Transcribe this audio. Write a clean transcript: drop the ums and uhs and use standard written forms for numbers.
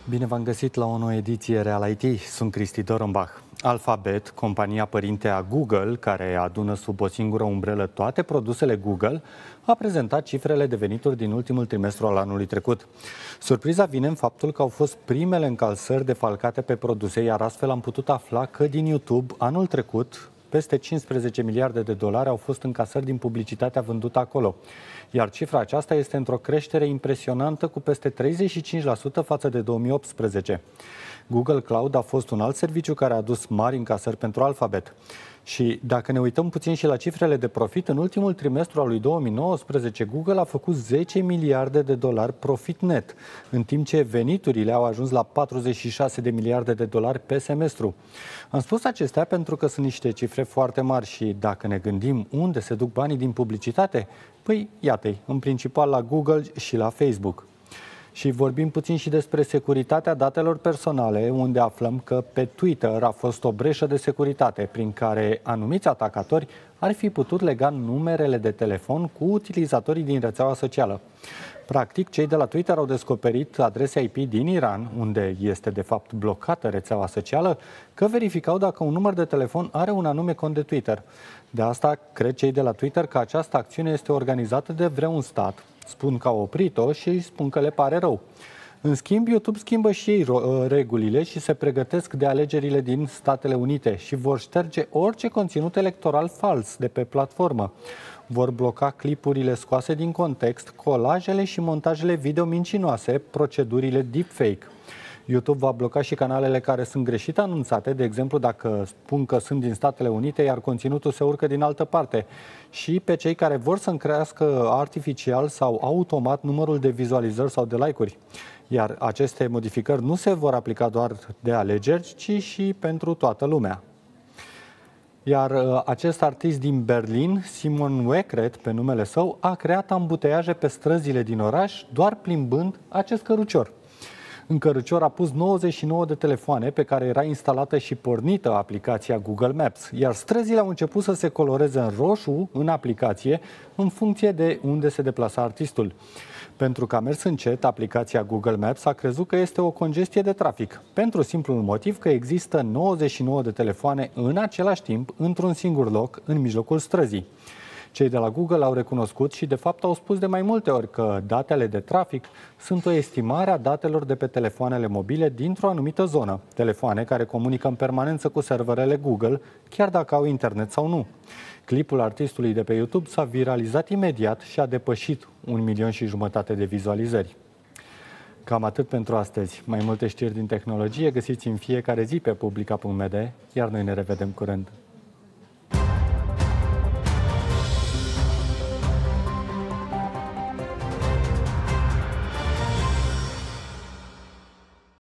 Bine v-am găsit la o nouă ediție Real IT. Sunt Cristi Dorenbach. Alphabet, compania părinte a Google, care adună sub o singură umbrelă toate produsele Google, a prezentat cifrele de venituri din ultimul trimestru al anului trecut. Surpriza vine în faptul că au fost primele încalțări defalcate pe produse, iar astfel am putut afla că din YouTube anul trecut peste 15 miliarde de dolari au fost încasări din publicitatea vândută acolo. Iar cifra aceasta este într-o creștere impresionantă cu peste 35% față de 2018. Google Cloud a fost un alt serviciu care a adus mari încasări pentru Alphabet. Și dacă ne uităm puțin și la cifrele de profit, în ultimul trimestru al lui 2019, Google a făcut 10 miliarde de dolari profit net, în timp ce veniturile au ajuns la 46 de miliarde de dolari pe semestru. Am spus acestea pentru că sunt niște cifre foarte mari și dacă ne gândim unde se duc banii din publicitate, păi iată-i, în principal la Google și la Facebook. Și vorbim puțin și despre securitatea datelor personale, unde aflăm că pe Twitter a fost o breșă de securitate prin care anumiți atacatori ar fi putut lega numerele de telefon cu utilizatorii din rețeaua socială. Practic, cei de la Twitter au descoperit adrese IP din Iran, unde este de fapt blocată rețeaua socială, că verificau dacă un număr de telefon are un anume cont de Twitter. De asta cred cei de la Twitter că această acțiune este organizată de vreun stat. Spun că au oprit-o și îi spun că le pare rău. În schimb, YouTube schimbă și ei regulile și se pregătesc de alegerile din Statele Unite și vor șterge orice conținut electoral fals de pe platformă. Vor bloca clipurile scoase din context, colajele și montajele video mincinoase, procedurile deepfake. YouTube va bloca și canalele care sunt greșit anunțate, de exemplu dacă spun că sunt din Statele Unite, iar conținutul se urcă din altă parte, și pe cei care vor să crească artificial sau automat numărul de vizualizări sau de like-uri. Iar aceste modificări nu se vor aplica doar de alegeri, ci și pentru toată lumea. Iar acest artist din Berlin, Simon Weckret, pe numele său, a creat ambuteiaje pe străzile din oraș doar plimbând acest cărucior. În cărucior a pus 99 de telefoane pe care era instalată și pornită aplicația Google Maps, iar străzile au început să se coloreze în roșu în aplicație în funcție de unde se deplasa artistul. Pentru că a mers încet, aplicația Google Maps a crezut că este o congestie de trafic, pentru simplul motiv că există 99 de telefoane în același timp, într-un singur loc, în mijlocul străzii. Cei de la Google au recunoscut și de fapt au spus de mai multe ori că datele de trafic sunt o estimare a datelor de pe telefoanele mobile dintr-o anumită zonă, telefoane care comunică în permanență cu serverele Google, chiar dacă au internet sau nu. Clipul artistului de pe YouTube s-a viralizat imediat și a depășit 1,5 milion de vizualizări. Cam atât pentru astăzi. Mai multe știri din tehnologie găsiți în fiecare zi pe publica.md, iar noi ne revedem curând.